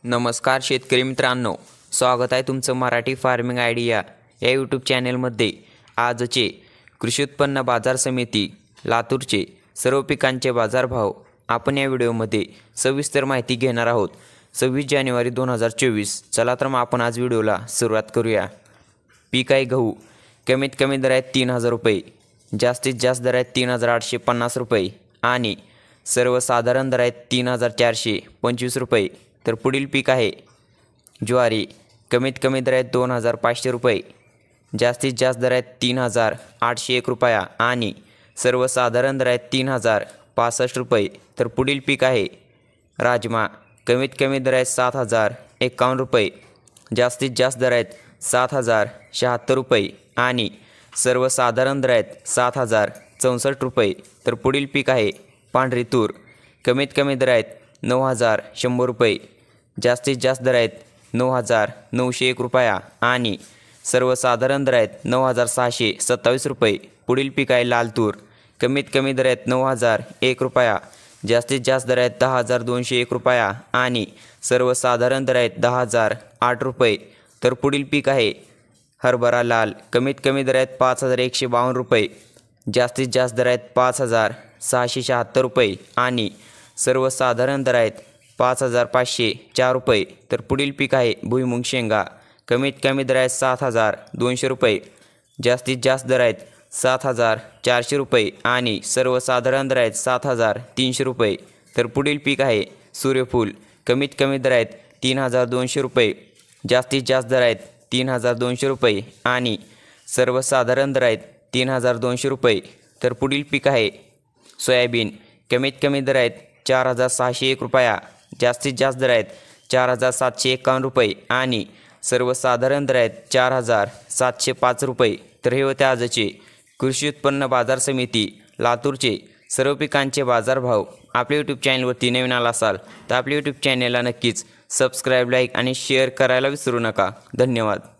नमस्कार शेतकरी मित्रांनो, स्वागत आहे तुमचं मराठी फार्मिंग आयडिया या यूट्यूब चॅनेलमध्ये। आजचे कृषी उत्पन्न बाजार समिती लातूरचे सर्व पिकांचे बाजारभाव आपण या व्हिडिओमध्ये सविस्तर माहिती घेणार आहोत। 26 जानेवारी 2024। चला तर मग आपण आज व्हिडिओला सुरुवात करूया। पीक आहे गहू, कमीत कमी दर आहे 3000 रुपये, जास्तीत जास्त दर आहे 3850 रुपये आणि सर्वसाधारण दर आहे 3425 रुपये। तर पुढील पीक आहे ज्वारी, कमीत कमी दर आहे 2500 रुपये, जास्तीत जास्त दर आहे 3801 रुपया आणि सर्वसाधारण दर आहे 3065 रुपये। तर पुढील पीक आहे राजमा, कमीत कमी दर आहे 7051 रुपये, जास्तीत जास्त दर आहेत 7076 रुपये आणि सर्वसाधारण दर आहेत 7064 रुपये। तर पुढील पीक आहे पांढरी तूर, कमीत कमी दर आहेत 9100 रुपये, जास्तीत जास्त दर आहेत 9901 रुपया आणि सर्वसाधारण दर आहेत 9627 रुपये। पुढील पीक आहे लाल तूर, कमीत कमी दर आहेत 9001 रुपया, जास्तीत जास्त दर आहेत 10201 रुपया आणि सर्वसाधारण दर आहेत 10008 रुपये। तर पुढील पीक आहे हरभरा लाल, कमीत कमी दर आहेत 5152 रुपये, जास्तीत जास्त दर आहेत 5676 रुपये आणि सर्वसाधारण दर आहेत 5504 रुपये। तर पुढील पीक आहे भुईमुंग शेंगा, कमीत कमी दर आहेत 7200 रुपये, जास्तीत जास्त दर आहेत 7400 रुपये आणि सर्वसाधारण दर आहेत 7300 रुपये। तर पुढील पीक आहे सूर्यफूल, कमीत कमी दर आहेत 3200 रुपये, जास्तीत जास्त दर आहेत 3200 रुपये आणि सर्वसाधारण दर आहेत 3200 रुपये। तर पुढील पीक आहे सोयाबीन, कमीत कमी दर आहेत 4601 रुपया, जास्तीत जास्त दर आहेत 4751 रुपये आणि सर्वसाधारण दर आहेत 4705 रुपये। तर हे होते आजचे कृषी उत्पन्न बाजार समिती लातूरचे सर्व पिकांचे बाजारभाव। आपल्या यूट्यूब चॅनलवरती नवीन आला असाल तर आपल्या यूट्यूब चॅनलला नक्कीच सबस्क्राईब, लाईक आणि शेअर करायला विसरू नका। धन्यवाद।